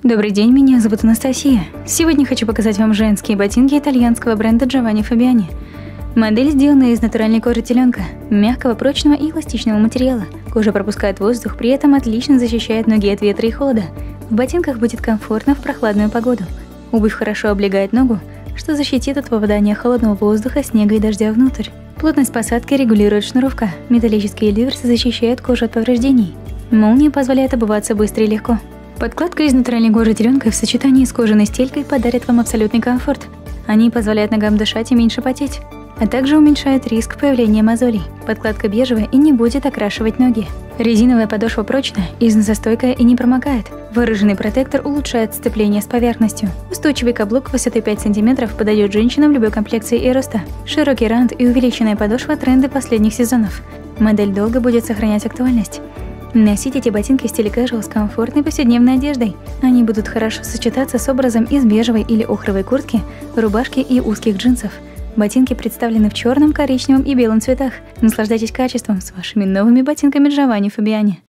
Добрый день, меня зовут Анастасия. Сегодня хочу показать вам женские ботинки итальянского бренда Giovanni Fabiani. Модель сделана из натуральной кожи теленка, мягкого, прочного и эластичного материала. Кожа пропускает воздух, при этом отлично защищает ноги от ветра и холода. В ботинках будет комфортно в прохладную погоду. Обувь хорошо облегает ногу, что защитит от попадания холодного воздуха, снега и дождя внутрь. Плотность посадки регулирует шнуровка. Металлические ливерсы защищают кожу от повреждений. Молния позволяет обуваться быстро и легко. Подкладка из натуральной кожи теленка в сочетании с кожаной стелькой подарит вам абсолютный комфорт. Они позволяют ногам дышать и меньше потеть, а также уменьшают риск появления мозолей. Подкладка бежевая и не будет окрашивать ноги. Резиновая подошва прочная, износостойкая и не промокает. Выраженный протектор улучшает сцепление с поверхностью. Устойчивый каблук высотой 5 см подойдет женщинам любой комплекции и роста. Широкий рант и увеличенная подошва – тренды последних сезонов. Модель долго будет сохранять актуальность. Носить эти ботинки в стиле casual с комфортной повседневной одеждой. Они будут хорошо сочетаться с образом из бежевой или охровой куртки, рубашки и узких джинсов. Ботинки представлены в черном, коричневом и белом цветах. Наслаждайтесь качеством с вашими новыми ботинками Giovanni Fabiani.